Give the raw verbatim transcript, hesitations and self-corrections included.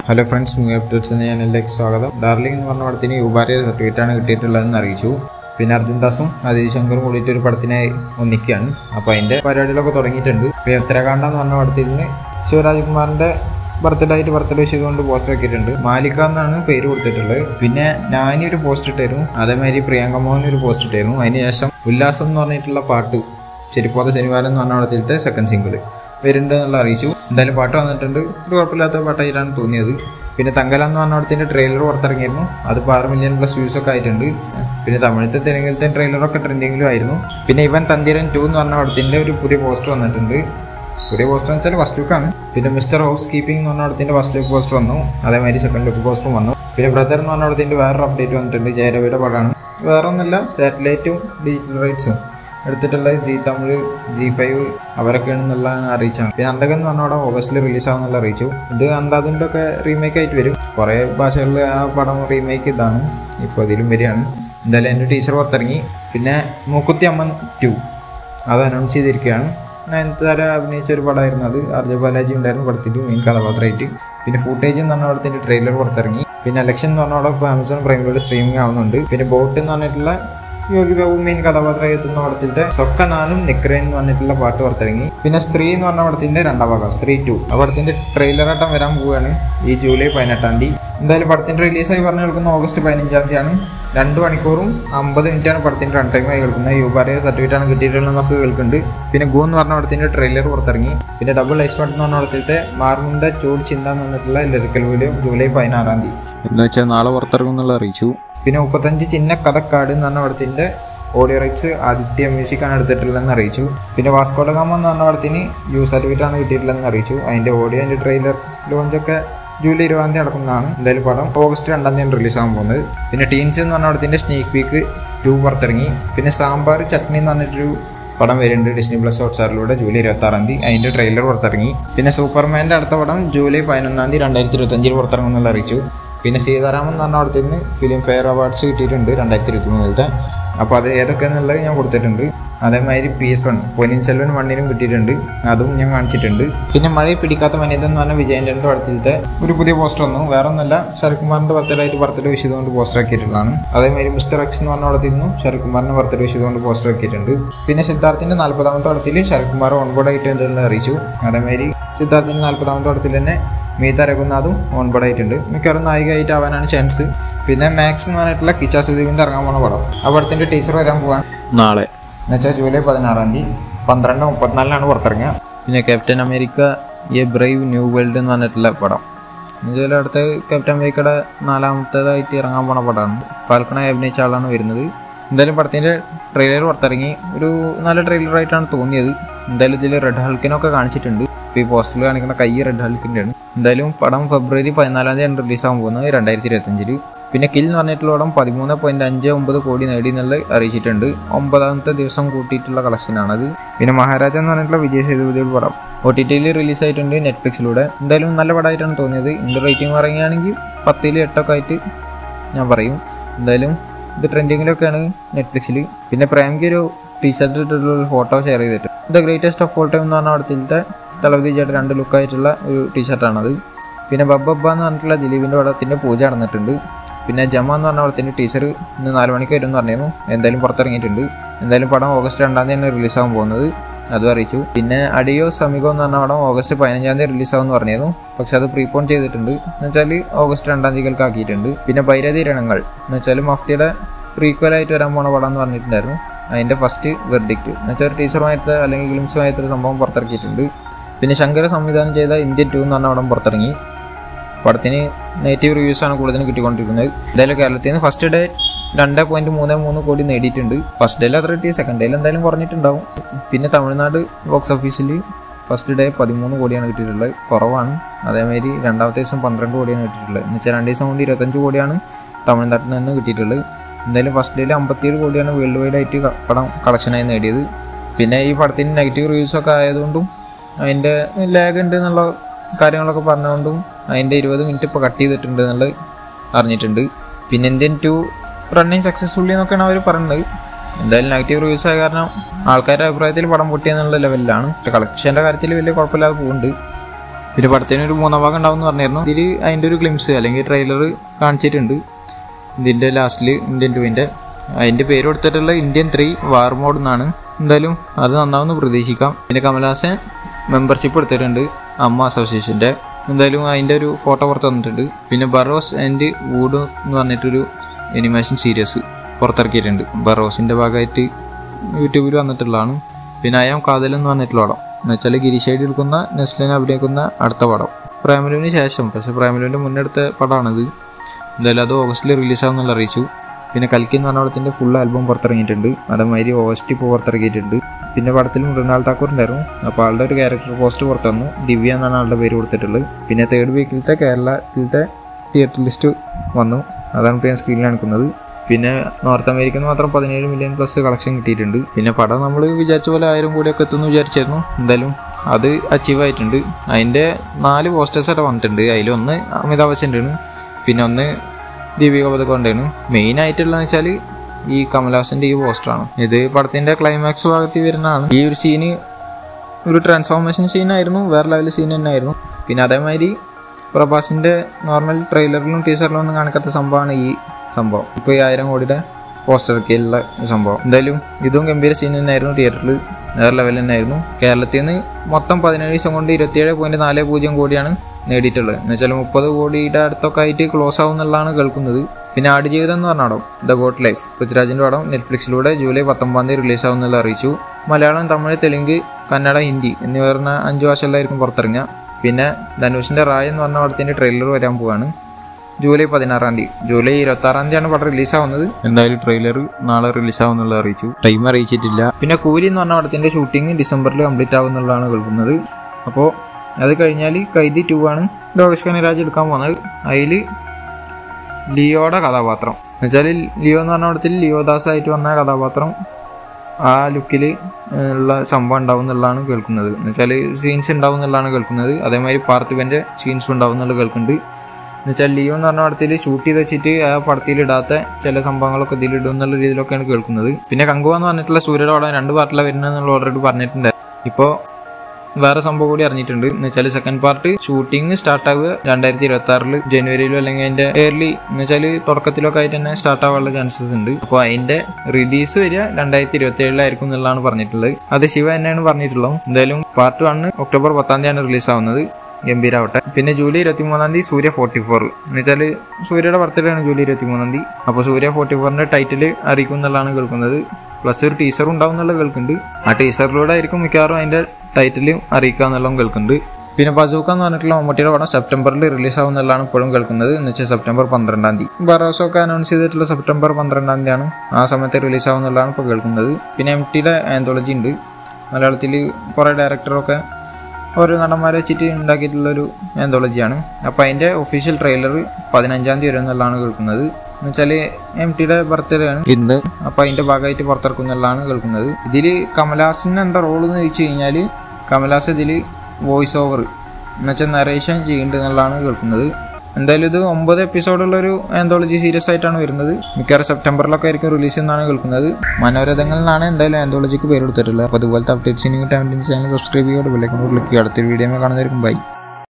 Hello friends, new അപ്ഡേറ്റ്സിന് ഞാനിലേക്ക് സ്വാഗതം. ഡാർലിംഗ് എന്ന് പറഞ്ഞ പടത്തിന് യുബാരിയ സർട്ടിഫിക്കറ്റാണ് കിട്ടിയിട്ടുള്ളതെന്ന് അറിയിച്ചു. പിന്നെ അർജുൻ ദാസും അദിതി ശങ്കറും കൂടിയിട്ട് ഒരു പടത്തിനായി ഒന്നിക്കുകയാണ്. അപ്പോൾ അതിൻ്റെ പരിപാടികളൊക്കെ തുടങ്ങിയിട്ടുണ്ട്. പിന്നെ ഉത്തരാഖണ്ഡ എന്ന് പറഞ്ഞ പടത്തിൽ നിന്ന് ശിവരാജ്കുമാറിൻ്റെ ബർത്ത്ഡേ ആയിട്ട് ബർത്ത്ഡേ ചെയ്തുകൊണ്ട് പോസ്റ്റർ ആക്കിയിട്ടുണ്ട്. മാലിക എന്നാണ് പേര് കൊടുത്തിട്ടുള്ളത്. പിന്നെ ഞാനി ഒരു പോസ്റ്റ് ഇട്ടായിരുന്നു, അതേമാതിരി പ്രിയങ്ക മോഹൻ ഒരു പോസ്റ്റ് ഇട്ടായിരുന്നു. അതിന് ശേഷം ഉല്ലാസം എന്ന് പറഞ്ഞിട്ടുള്ള പാട്ട് ശരിപ്പോതെ ശനിവാരം എന്ന് പറഞ്ഞ പടത്തിലത്തെ സെക്കൻഡ് സിംഗിൾ വരുന്നുണ്ട് എന്നുള്ള അറിയിച്ചു. എന്തായാലും പാട്ട് വന്നിട്ടുണ്ട്. ഒരു കുഴപ്പമില്ലാത്ത പാട്ടായിട്ടാണ് തോന്നിയത്. പിന്നെ തങ്കല എന്ന് പറഞ്ഞ പടത്തിൻ്റെ ട്രെയിലർ പുറത്തിറങ്ങിയിരുന്നു. അതിപ്പോൾ ആറ് മില്യൺ പ്ലസ് വ്യൂസ് ഒക്കെ ആയിട്ടുണ്ട്. പിന്നെ തമിഴത്തെ തെലുങ്കിലത്തെ ട്രെയിലറൊക്കെ ട്രെൻഡിങ്ങിലും ആയിരുന്നു. പിന്നെ ഇവൻ തന്തിരൻ ടു എന്ന് പറഞ്ഞ പടത്തിൻ്റെ ഒരു പുതിയ പോസ്റ്റർ വന്നിട്ടുണ്ട്. പുതിയ പോസ്റ്റർ എന്ന് വെച്ചാൽ ഫസ്റ്റ് ലുക്കാണ്. പിന്നെ മിസ്റ്റർ ഹൗസ് കീപ്പിംഗ് എന്ന് പറഞ്ഞ പടത്തിൻ്റെ ഫസ്റ്റ് ലുക്ക് പോസ്റ്റർ വന്നു. അതേമാതിരി സെക്കൻഡ് ലുക്ക് പോസ്റ്ററും വന്നു. പിന്നെ ബ്രദർ എന്ന് പറഞ്ഞ പടത്തിൻ്റെ വേറൊരു അപ്ഡേറ്റ് വന്നിട്ടുണ്ട്. ജയരവിയുടെ പടമാണ്. വേറെ ഒന്നുമില്ല, സാറ്റലൈറ്റും ഡിജിറ്റൽ റൈറ്റ്സും എടുത്തിട്ടുള്ള ജി തമിഴ്, ജി ഫൈവ് അവരൊക്കെയാണ് എന്നുള്ളതാണ് അറിയിച്ചാണ്. പിന്നെ അന്തകൻ എന്ന് പറഞ്ഞ പടം ഓഗസ്റ്റിൽ റിലീസാകുന്നുള്ള അറിയിച്ചു. ഇത് അന്താതിൻ്റെ ഒക്കെ റീമേക്ക് ആയിട്ട് വരും. കുറേ ഭാഷകളിൽ ആ പടം റീമേക്ക് ഇതാണ്, ഇപ്പോൾ ഇതിലും വരികയാണ്. എന്തായാലും എൻ്റെ ടീച്ചർ പുറത്തിറങ്ങി. പിന്നെ മൂക്കുത്തി അമ്മൻ ടു അത് അനൗൺസ് ചെയ്തിരിക്കുകയാണ്. നയൻതാര അഭിനയിച്ച ഒരു പടമായിരുന്നു അത്. ആർജ ബാലാജി ഉണ്ടായിരുന്നു പടത്തിൻ്റെ മെയിൻ കഥാപാത്രമായിട്ട്. പിന്നെ ഫുട്ടേജ് എന്ന് പറഞ്ഞ പടത്തിൻ്റെ ട്രെയിലർ പുറത്തിറങ്ങി. പിന്നെ ഇലക്ഷൻ എന്ന് പറഞ്ഞ പടം ഇപ്പോൾ ആമസോൺ പ്രൈമിലൂടെ സ്ട്രീമിംഗ് ആവുന്നുണ്ട്. പിന്നെ ബോട്ട് എന്ന് പറഞ്ഞിട്ടുള്ള യോഗി ബാബു മെയിൻ കഥാപാത്രമായി എത്തുന്ന പടത്തിലത്തെ സൊക്ക നാനും നിക്രൻ എന്ന് പറഞ്ഞിട്ടുള്ള പാട്ട് പുറത്തിറങ്ങി. പിന്നെ സ്ത്രീ എന്ന് പറഞ്ഞ പടത്തിന്റെ രണ്ടാം ഭാഗം സ്ത്രീ ടു ആ പടത്തിന്റെ ട്രെയിലറാട്ടം വരാൻ പോവുകയാണ് ഈ ജൂലൈ പതിനെട്ടാം തീയതി. എന്തായാലും പടത്തിന്റെ റിലീസായി പറഞ്ഞു കേൾക്കുന്ന ഓഗസ്റ്റ് പതിനഞ്ചാം തീയതിയാണ്. രണ്ട് മണിക്കൂറും അമ്പത് മിനിറ്റാണ് പടത്തിന്റെ റൺ ടൈമായി കേൾക്കുന്നത്. യുബാരിയ സർട്ടിഫിക്കറ്റാണ് കിട്ടിയിട്ടുള്ളതെന്നൊക്കെ കേൾക്കുന്നുണ്ട്. പിന്നെ ഗോ എന്ന് പറഞ്ഞ പടത്തിന്റെ ട്രെയിലർ പുറത്തിറങ്ങി. പിന്നെ ഡബിൾ ഐസ്പാട്ട് എന്ന് പറഞ്ഞ പടത്തിലത്തെ മാർമുന്ത ചോട് ചിന്ത എന്ന് പറഞ്ഞിട്ടുള്ള ലിറിക്കൽ വീഡിയോ ജൂലൈ പതിനാറാം തീയതി എന്ന് വെച്ചാൽ നാളെ പുറത്തിറങ്ങും എന്നുള്ള അറിയിച്ചു. പിന്നെ മുപ്പത്തഞ്ച് ചിന്ന കഥക്കാട് എന്ന് പറഞ്ഞ പടത്തിൻ്റെ ഓഡിയോ റൈറ്റ്സ് ആദിത്യ മ്യൂസിക്കാണ് എടുത്തിട്ടുള്ളതെന്ന് അറിയിച്ചു. പിന്നെ വാസ്കോഡഗാമ എന്ന് പറഞ്ഞ പടത്തിന് യു സർട്ടിഫിക്കറ്റാണ് കിട്ടിയിട്ടുള്ളതെന്ന് അറിയിച്ചു. അതിൻ്റെ ഓഡിയോ അതിൻ്റെ ട്രെയിലർ ലോഞ്ചൊക്കെ ജൂലൈ ഇരുപതാം തീയതി നടക്കുന്നതാണ്. എന്തായാലും പടം ഓഗസ്റ്റ് രണ്ടാം തീയതി റിലീസാകാൻ പോകുന്നത്. പിന്നെ ടീൻസ് എന്ന് പറഞ്ഞ പടത്തിൻ്റെ സ്നേക്ക് പീക്ക് ടു പുറത്തിറങ്ങി. പിന്നെ സാമ്പാർ ചട്നി എന്ന് പറഞ്ഞിട്ടൊരു പടം വരുന്നുണ്ട് ഡിസ്നി പ്ലസ് ഹോട്ട്സ്റ്റാറിലൂടെ ജൂലൈ ഇരുപത്താറാം തീയതി. അതിൻ്റെ ട്രെയിലർ പുറത്തിറങ്ങി. പിന്നെ സൂപ്പർമാൻ്റെ അടുത്ത പടം ജൂലൈ പതിനൊന്നാം തീയതി രണ്ടായിരത്തി ഇരുപത്തഞ്ചിൽ പുറത്തിറങ്ങുമെന്നുള്ള അറിയിച്ചു. പിന്നെ സീതാരാമൻ എന്ന് പറഞ്ഞ പടത്തിൽ നിന്ന് ഫിലിം ഫെയർ അവാർഡ്സ് കിട്ടിയിട്ടുണ്ട് രണ്ടായിരത്തി ഇരുപത്തി മൂന്നിലത്തെ. അപ്പോൾ അത് ഏതൊക്കെയെന്നുള്ളത് ഞാൻ കൊടുത്തിട്ടുണ്ട്. അതേമാതിരി പി എസ് വൺ പൊന്നിൻ സെൽവൻ വണ്ണിനും കിട്ടിയിട്ടുണ്ട്, അതും ഞാൻ കാണിച്ചിട്ടുണ്ട്. പിന്നെ മഴയെ പിടിക്കാത്ത വനിത എന്ന് പറഞ്ഞ വിജയൻ്റെ പടത്തിലത്തെ ഒരു പുതിയ പോസ്റ്റർ വന്നു. വേറെ ഒന്നല്ല, ശരത്കുമാറിൻ്റെ ബർത്ത്ഡേ ആയിട്ട് ബർത്ത്ഡേ വിഷ് ചെയ്തുകൊണ്ട് പോസ്റ്റർ ആക്കിയിട്ടുള്ളതാണ്. അതേമാതിരി മിസ്റ്റർ എക്സ് എന്ന് പറഞ്ഞ പടത്തിൽ നിന്നും ശരത്കുമാറിൻ്റെ ബർത്ത്ഡേ വിഷ് ചെയ്തുകൊണ്ട് പോസ്റ്റർ ആക്കിയിട്ടുണ്ട്. പിന്നെ സിദ്ധാർത്ഥിൻ്റെ നാൽപ്പതാമത്തെ പടത്തിൽ ശരത്കുമാർ ഓൺബോർഡ് ആയിട്ടുണ്ടെന്ന് അറിയിച്ചു. അതേമാതിരി സിദ്ധാർത്ഥിൻ്റെ നാൽപ്പതാമത്തെ പടത്തിൽ തന്നെ മീത രഘുനാഥും ഓൺബോർഡ് ആയിട്ടുണ്ട്. മിക്കവാറും നായികയായിട്ട് ആവാനാണ് ചാൻസ്. പിന്നെ മാക്സ് എന്ന് പറഞ്ഞിട്ടുള്ള കിച്ച സുദീപിൻ്റെ ഇറങ്ങാൻ പോണ പടം ആ പടത്തിൻ്റെ ടീച്ചർ വരാൻ പോവാണ് നാളെ എന്ന് വെച്ചാൽ ജൂലൈ പതിനാറാം തീയതി പന്ത്രണ്ട് മുപ്പത്തിനാലിനാണ് പുറത്തിറങ്ങുക. പിന്നെ captain America a brave new world എന്ന് പറഞ്ഞിട്ടുള്ള പടം എന്നുവെച്ചാൽ അടുത്ത ക്യാപ്റ്റൻ അമേരിക്കയുടെ നാലാമത്തേതായിട്ട് ഇറങ്ങാൻ പോണ പടമാണ്. ഫാൽക്കണായി അഭിനയിച്ച ആളാണ് വരുന്നത്. എന്തായാലും പടത്തിൻ്റെ ട്രെയിലർ പുറത്തിറങ്ങി. ഒരു നല്ല ട്രെയിലറായിട്ടാണ് തോന്നിയത്. എന്തായാലും ഇതിൽ റെഡ് ഹൾക്കിനൊക്കെ കാണിച്ചിട്ടുണ്ട്. ഇപ്പോൾ ഈ പോസ്റ്ററിൽ കാണിക്കുന്ന കൈ റെഡ് ഹൾക്കിൻ്റെയാണ്. എന്തായാലും പടം ഫെബ്രുവരി പതിനാലാം തീയതി റിലീസാകാൻ പോകുന്നത് രണ്ടായിരത്തി ഇരുപത്തഞ്ചിൽ. പിന്നെ കിൽ എന്ന് പറഞ്ഞിട്ടുള്ള പടം പതിമൂന്ന് പോയിന്റ് അഞ്ച് ഒമ്പത് കോടി നേടി എന്നുള്ളത് അറിയിച്ചിട്ടുണ്ട്. ഒമ്പതാമത്തെ ദിവസം കൂട്ടിയിട്ടുള്ള കളക്ഷനാണത്. പിന്നെ മഹാരാജ എന്ന് പറഞ്ഞിട്ടുള്ള വിജയ് സേതുപതിയുടെ പടം ഒ ടി ടിയിൽ റിലീസായിട്ടുണ്ട് നെറ്റ്ഫ്ലിക്സിലൂടെ. എന്തായാലും നല്ല പടമായിട്ടാണ് തോന്നിയത്. ഇതിൻ്റെ റേറ്റിംഗ് പറയുകയാണെങ്കിൽ പത്തിൽ എട്ടൊക്കെ ആയിട്ട് ഞാൻ പറയും. എന്തായാലും ഇത് ട്രെൻഡിങ്ങിലൊക്കെയാണ് നെറ്റ്ഫ്ലിക്സിൽ. പിന്നെ പ്രേംക്ക് ഒരു ടീഷർട്ട് ഇട്ടിട്ടുള്ള ഒരു ഫോട്ടോ ഷെയർ ചെയ്തിട്ട് the greatest of all time എന്ന് പറഞ്ഞ പടത്തിലത്തെ തലവതി ചേട്ടൻ രണ്ട് ലുക്കായിട്ടുള്ള ഒരു ടീഷർട്ടാണത്. പിന്നെ ബബ്ബബ്ബ എന്ന് പറഞ്ഞിട്ടുള്ള ദിലീപിൻ്റെ പടത്തിൻ്റെ പൂജ നടന്നിട്ടുണ്ട്. പിന്നെ ജമ എന്ന് പറഞ്ഞ പടത്തിൻ്റെ ടീച്ചർ ഇന്ന് നാല് മണിക്ക് വരും എന്ന് പറഞ്ഞിരുന്നു. എന്തായാലും പുറത്തിറങ്ങിയിട്ടുണ്ട്. എന്തായാലും പടം ഓഗസ്റ്റ് രണ്ടാം തീയതിയാണ് റിലീസാകാൻ പോകുന്നത്, അതും അറിയിച്ചു. പിന്നെ അഡിയോ സമീഗോ എന്ന് പറഞ്ഞ പടം ഓഗസ്റ്റ് പതിനഞ്ചാം തീയതി റിലീസാകുമെന്ന് പറഞ്ഞിരുന്നു. പക്ഷെ അത് പ്രീപോൺ ചെയ്തിട്ടുണ്ട്. എന്ന് വെച്ചാൽ ഓഗസ്റ്റ് രണ്ടാം തീയതികൾക്ക് ആക്കിയിട്ടുണ്ട്. പിന്നെ ഭൈരതി രണങ്ങൾ എന്ന് വെച്ചാൽ മഫ്തിയുടെ പ്രീക്വലായിട്ട് വരാൻ പോണ പടം എന്ന് പറഞ്ഞിട്ടുണ്ടായിരുന്നു. അതിൻ്റെ ഫസ്റ്റ് വെർഡിക്റ്റ് എന്ന് വെച്ചാൽ ടീച്ചറുമായിട്ട് അല്ലെങ്കിൽ ഗ്ലിംസുമായിട്ടൊരു സംഭവം പുറത്തിറക്കിയിട്ടുണ്ട്. പിന്നെ ശങ്കർ സംവിധാനം ചെയ്ത ഇന്ത്യൻ ടു എന്ന് പറഞ്ഞ പടം പുറത്തിറങ്ങി. പടത്തിന് നെഗറ്റീവ് റിവ്യൂസാണ് കൂടുതലും കിട്ടിക്കൊണ്ടിരിക്കുന്നത്. എന്തായാലും കേരളത്തിൽ നിന്ന് ഫസ്റ്റ് ഡേ രണ്ട് പോയിന്റ് മൂന്ന് മൂന്ന് കോടി നേടിയിട്ടുണ്ട്. ഫസ്റ്റ് ഡേയിൽ അത്ര കിട്ടി, സെക്കൻഡ് ഡേയിൽ എന്തായാലും കുറഞ്ഞിട്ടുണ്ടാവും. പിന്നെ തമിഴ്നാട് ബോക്സ് ഓഫീസിൽ ഫസ്റ്റ് ഡേ പതിമൂന്ന് കോടിയാണ് കിട്ടിയിട്ടുള്ളത്, കുറവാണ്. അതേമാതിരി രണ്ടാമത്തെ ദിവസം പന്ത്രണ്ട് കോടിയാണ് കിട്ടിയിട്ടുള്ളത്. എന്ന് വെച്ചാൽ രണ്ട് ദിവസം കൊണ്ട് ഇരുപത്തഞ്ച് കോടിയാണ് തമിഴ്നാട്ടിൽ നിന്ന് കിട്ടിയിട്ടുള്ളത്. എന്തായാലും ഫസ്റ്റ് ഡേയിൽ അമ്പത്തിയേഴ് കോടിയാണ് വേൾഡ് വൈഡ് ആയിട്ട് പടം കളക്ഷനായി നേടിയത്. പിന്നെ ഈ പടത്തിന് നെഗറ്റീവ് റിവ്യൂസൊക്കെ ആയതുകൊണ്ടും അതിൻ്റെ ലാഗ് ഉണ്ട് എന്നുള്ള കാര്യങ്ങളൊക്കെ പറഞ്ഞുകൊണ്ടും അതിൻ്റെ ഇരുപത് മിനിറ്റ് ഇപ്പോൾ കട്ട് ചെയ്തിട്ടുണ്ട് എന്നുള്ളത് അറിഞ്ഞിട്ടുണ്ട്. പിന്നെ ഇന്ത്യൻ ടു റണ്ണിങ് സക്സസ്ഫുള്ളി എന്നൊക്കെയാണ് അവർ പറയുന്നത്. എന്തായാലും നെഗറ്റീവ് റിവ്യൂസ് ആയ കാരണം ആൾക്കാരുടെ അഭിപ്രായത്തിൽ പടം പൊട്ടിയെന്നുള്ള ലെവലിലാണ്. കളക്ഷൻ്റെ കാര്യത്തിൽ വലിയ കുഴപ്പമില്ലാതെ പോകുന്നുണ്ട്. പിന്നെ പടത്തിന് ഒരു മൂന്നാം ഭാഗം ഉണ്ടാവും എന്ന് പറഞ്ഞിരുന്നു. ഇതിൽ അതിൻ്റെ ഒരു ഗ്ലിംസ് അല്ലെങ്കിൽ ട്രെയിലർ കാണിച്ചിട്ടുണ്ട് ഇതിൻ്റെ ലാസ്റ്റിൽ ഇന്ത്യൻ ടുവിൻ്റെ. അതിൻ്റെ പേര് കൊടുത്തിട്ടുള്ള ഇന്ത്യൻ ത്രീ വാർ മോഡ് എന്നാണ്. എന്തായാലും അത് നന്നാവുമെന്ന് പ്രതീക്ഷിക്കാം. പിന്നെ കമൽഹാസൻ മെമ്പർഷിപ്പ് എടുത്തിട്ടുണ്ട് അമ്മ അസോസിയേഷൻ്റെ. എന്തായാലും അതിൻ്റെ ഒരു ഫോട്ടോ പുറത്ത് വന്നിട്ടുണ്ട്. പിന്നെ ബറോസ് ആൻഡ് വൂഡ് എന്ന് പറഞ്ഞിട്ടൊരു അനിമേഷൻ സീരീസ് പുറത്തിറക്കിയിട്ടുണ്ട്. ബറോസിൻ്റെ ഭാഗമായിട്ട് യൂട്യൂബിൽ വന്നിട്ടുള്ളതാണ്. പിന്നെ അയാം കാതൽ എന്ന് പറഞ്ഞിട്ടുള്ള പടം എന്ന് വെച്ചാൽ ഗിരീഷ് എടുക്കുന്ന നെസ്ലിനെ അഭിനയിക്കുന്ന അടുത്ത പടം. പ്രേമലുവിന് ശേഷം, പക്ഷേ പ്രേമലുവിൻ്റെ മുന്നെടുത്ത പടമാണിത്. എന്തായാലും അത് ഓഗസ്റ്റിൽ റിലീസാകുന്നുള്ള അറിയിച്ചു. പിന്നെ കൽക്കി എന്ന് പറഞ്ഞ പടത്തിൻ്റെ ഫുൾ ആൽബം പുറത്തിറങ്ങിയിട്ടുണ്ട്. അതേമാതിരി ഓഗസ്റ്റ് ഇപ്പോൾ പുറത്തിറക്കിയിട്ടുണ്ട്. പിന്നെ പടത്തിൽ മൃണാൽ താക്കൂർ ഉണ്ടായിരുന്നു. അപ്പോൾ ആളുടെ ഒരു ക്യാരക്ടർ പോസ്റ്റ് പുറത്തു വന്നു. ദിവ്യ എന്നാണ് ആളുടെ പേര് കൊടുത്തിട്ടുള്ളത്. പിന്നെ തേർഡ് വീക്കിലത്തെ കേരളത്തിലത്തെ തിയേറ്റർ ലിസ്റ്റ് വന്നു. അതാണ് ഇപ്പോൾ ഞാൻ സ്ക്രീനിൽ കാണിക്കുന്നത്. പിന്നെ നോർത്ത് അമേരിക്കയിൽ മാത്രം പതിനേഴ് മില്യൺ പ്ലസ് കളക്ഷൻ കിട്ടിയിട്ടുണ്ട്. പിന്നെ പടം നമ്മൾ വിചാരിച്ച പോലെ ആയിരം കോടിയൊക്കെ എത്തുമെന്ന് വിചാരിച്ചായിരുന്നു. എന്തായാലും അത് അച്ചീവ് ആയിട്ടുണ്ട്. അതിൻ്റെ നാല് പോസ്റ്റേഴ്സൊക്കെ വന്നിട്ടുണ്ട്. അതിലൊന്ന് അമിതാഭ് ബച്ചൻ്റെയാണ്, പിന്നെ ഒന്ന് ദീപിക പദുക്കോണ്ടാണ്. മെയിൻ ആയിട്ടുള്ളതെന്ന് വെച്ചാൽ ഈ കമൽഹാസൻ്റെ ഈ പോസ്റ്ററാണ്. ഇത് പടത്തിൻ്റെ ക്ലൈമാക്സ് ഭാഗത്ത് വരുന്നതാണ്. ഈ ഒരു സീന് ഒരു ട്രാൻസ്ഫോർമേഷൻ സീനായിരുന്നു, വേറെ ലെവൽ സീൻ തന്നെ ആയിരുന്നു. പിന്നെ അതേമാതിരി പ്രഭാസിൻ്റെ നോർമൽ ട്രെയിലറിലും ടീസറിലും ഒന്നും കാണിക്കാത്ത സംഭവമാണ് ഈ സംഭവം. ഇപ്പോൾ ഈ ആയിരം കോടിയുടെ പോസ്റ്ററൊക്കെയുള്ള സംഭവം. എന്തായാലും ഇതും ഗംഭീര സീൻ തന്നെയായിരുന്നു. തിയേറ്ററിൽ വേറെ ലെവൽ തന്നെയായിരുന്നു. കേരളത്തിൽ നിന്ന് മൊത്തം പതിനേഴ് ദിവസം കൊണ്ട് ഇരുപത്തിയേഴ് പോയിൻറ്റ് നാല് പൂജ്യം കോടിയാണ് നേടിയിട്ടുള്ളത്. എന്ന് വെച്ചാൽ മുപ്പത് കോടിയുടെ അടുത്തൊക്കെ ആയിട്ട് ക്ലോസ് ആവും എന്നുള്ളതാണ് കേൾക്കുന്നത്. പിന്നെ ആടുജീവിതം എന്ന് പറഞ്ഞ പടം, ദ ഗോട്ട് ലൈഫ്, പൃഥ്വിരാജിൻ്റെ പടം നെറ്റ്ഫ്ലിക്സിലൂടെ ജൂലൈ പത്തൊമ്പതാം തീയതി റിലീസാവുന്നുള്ള അറിയിച്ചു. മലയാളം, തമിഴ്, തെലുങ്ക്, കന്നഡ, ഹിന്ദി എന്നീ പറഞ്ഞ അഞ്ച് ഭാഷകളിലായിരിക്കും പുറത്തിറങ്ങുക. പിന്നെ ധനുഷിൻ്റെ റായ് എന്ന് പറഞ്ഞ പടത്തിൻ്റെ ട്രെയിലർ വരാൻ പോവാണ് ജൂലൈ പതിനാറാം തീയതി. ജൂലൈ ഇരുപത്തി ആറാം തീയതിയാണ് പടം റിലീസാവുന്നത്. എന്തായാലും ട്രെയിലർ നാളെ റിലീസാവുന്നുള്ള അറിയിച്ചു. ടൈം അറിയിച്ചിട്ടില്ല. പിന്നെ കൂലി എന്ന് പറഞ്ഞ പടത്തിൻ്റെ ഷൂട്ടിംഗ് ഡിസംബറിൽ കംപ്ലീറ്റ് ആവുന്നുള്ളതാണ് കേൾക്കുന്നത്. അപ്പോൾ അത് കഴിഞ്ഞാൽ കൈദി ടു ആണ് ലോകേഷ് കനകരാജ് എടുക്കാൻ പോകുന്നത്. അതിൽ ലിയോയുടെ കഥാപാത്രം എന്ന് വെച്ചാൽ ലിയോ എന്ന് പറഞ്ഞ പടത്തിൽ ലിയോദാസ് ആയിട്ട് വന്ന കഥാപാത്രം ആ ലുക്കിൽ ഉള്ള സംഭവം ഉണ്ടാവും എന്നുള്ളതാണ് കേൾക്കുന്നത്. എന്ന് വെച്ചാൽ സീൻസ് ഉണ്ടാവും എന്നുള്ളതാണ് കേൾക്കുന്നത്. അതേമാതിരി പാർത്ഥിവൻ്റെ സീൻസും ഉണ്ടാവും എന്നുള്ളത് കേൾക്കുന്നുണ്ട്. എന്ന് വെച്ചാൽ ലിയോ എന്ന് പറഞ്ഞ പടത്തിൽ ഷൂട്ട് ചെയ്ത് വെച്ചിട്ട് ആ പടത്തിൽ ഇടാത്ത ചില സംഭവങ്ങളൊക്കെ ഇതിലിടും എന്നുള്ള രീതിയിലൊക്കെയാണ് കേൾക്കുന്നത്. പിന്നെ കങ്കുവ എന്ന് പറഞ്ഞിട്ടുള്ള സൂര്യയുടെ പടം രണ്ട് പാർട്ടിലാണ് വരുന്നതെന്നുള്ള ഓൾറെഡി പറഞ്ഞിട്ടുണ്ട്. ഇപ്പോൾ വേറെ സംഭവം കൂടി അറിഞ്ഞിട്ടുണ്ട്. എന്ന് വെച്ചാൽ സെക്കൻഡ് പാർട്ട് ഷൂട്ടിംഗ് സ്റ്റാർട്ട് ആവുക രണ്ടായിരത്തി ഇരുപത്തി ആറിൽ ജനുവരിയിലോ അല്ലെങ്കിൽ അതിൻ്റെ എയർലി എന്ന് വെച്ചാൽ തുടക്കത്തിലൊക്കെ ആയിട്ട് തന്നെ സ്റ്റാർട്ട് ആവാനുള്ള ചാൻസസ് ഉണ്ട്. അപ്പോൾ അതിൻ്റെ റിലീസ് വരിക രണ്ടായിരത്തി ഇരുപത്തി ഏഴിലായിരിക്കും എന്നുള്ളതാണ് പറഞ്ഞിട്ടുള്ളത്. അത് ശിവ തന്നെയാണ് പറഞ്ഞിട്ടുള്ളത്. എന്തായാലും പാർട്ട് വണ്ണ് ഒക്ടോബർ പത്താം തീയതിയാണ് റിലീസ് ആവുന്നത്. ഗംഭീരാവട്ടെ. പിന്നെ ജൂലൈ ഇരുപത്തി മൂന്നാം തീയതി സൂര്യ ഫോർട്ടി ഫോർ എന്ന് വെച്ചാൽ സൂര്യയുടെ ബർത്ത്ഡേ ആണ് ജൂലൈ ഇരുപത്തി മൂന്നാം തീയതി. അപ്പോൾ സൂര്യ ഫോർട്ടി ഫോറിൻ്റെ ടൈറ്റിൽ അറിയിക്കും എന്നുള്ളതാണ് കേൾക്കുന്നത്. പ്ലസ് ഒരു ടീസർ ഉണ്ടാവും എന്നുള്ളത് കേൾക്കുന്നുണ്ട്. ആ ടീസറിലൂടെ ആയിരിക്കും മിക്കവാറും അതിൻ്റെ ടൈറ്റിലും അറിയിക്കുക എന്നുള്ളതും കേൾക്കുന്നുണ്ട്. പിന്നെ ബസൂക്ക എന്ന് പറഞ്ഞിട്ടുള്ള മമ്മൂട്ടിയുടെ പടം സെപ്റ്റംബറിൽ റിലീസ് ആവും എന്നുള്ളതാണ് ഇപ്പോഴും കേൾക്കുന്നത്. എന്ന് വെച്ചാൽ സെപ്റ്റംബർ പന്ത്രണ്ടാം തീയതി. ബറോസൊക്കെ അനൗൺസ് ചെയ്തിട്ടുള്ള സെപ്റ്റംബർ പന്ത്രണ്ടാം തീയതിയാണ്. ആ സമയത്ത് റിലീസ് ആവും എന്നുള്ളതാണ് ഇപ്പോൾ കേൾക്കുന്നത്. പിന്നെ എം ടിയുടെ ആന്തോളജി ഉണ്ട്. മലയാളത്തിൽ കുറേ ഡയറക്ടറൊക്കെ ഓരോ നടന്മാരെ വെച്ചിട്ട് ഉണ്ടാക്കിയിട്ടുള്ളൊരു ആന്തോളജിയാണ്. അപ്പോൾ അതിൻ്റെ ഒഫീഷ്യൽ ട്രെയിലർ പതിനഞ്ചാം തീയതി വരും എന്നുള്ളതാണ് കേൾക്കുന്നത്. എന്ന് വെച്ചാൽ എം ടിയുടെ ബർത്ത്ഡേ ആണ് ഇന്ന്. അപ്പോൾ അതിൻ്റെ ഭാഗമായിട്ട് പുറത്തിറക്കും എന്നുള്ളതാണ് കേൾക്കുന്നത്. ഇതിൽ കമൽഹാസന് എന്താ റോൾ എന്ന് ചോദിച്ചു കഴിഞ്ഞാൽ കമൽഹാസൻ ഇതിൽ വോയിസ് ഓവർ എന്ന് വെച്ചാൽ നറേഷൻ ചെയ്യുന്നുണ്ട് എന്നുള്ളതാണ് കേൾക്കുന്നത്. എന്തായാലും ഇത് ഒമ്പത് എപ്പിസോഡുള്ളൊരു ആന്തോളജി സീരീസ് ആയിട്ടാണ് വരുന്നത്. മിക്കവാറും സെപ്റ്റംബറിലൊക്കെ ആയിരിക്കും റിലീസ് എന്നാണ് കേൾക്കുന്നത്. മനോരഥങ്ങളിൽ നിന്നാണ് എന്തായാലും ആന്തോളജിക്ക് പേര് കൊടുത്തിട്ടുള്ളത്. അപ്പോൾ അതുപോലത്തെ അപ്ഡേറ്റ്സിന് കിട്ടാൻ വേണ്ടി ചാനൽ സബ്സ്ക്രൈബ് ചെയ്യുക, ബെല്ലൈക്കൺ ക്ലിക്ക് ചെയ്യുക. അടുത്തൊരു വീഡിയോ കാണുന്നതായിരിക്കും. ബൈ.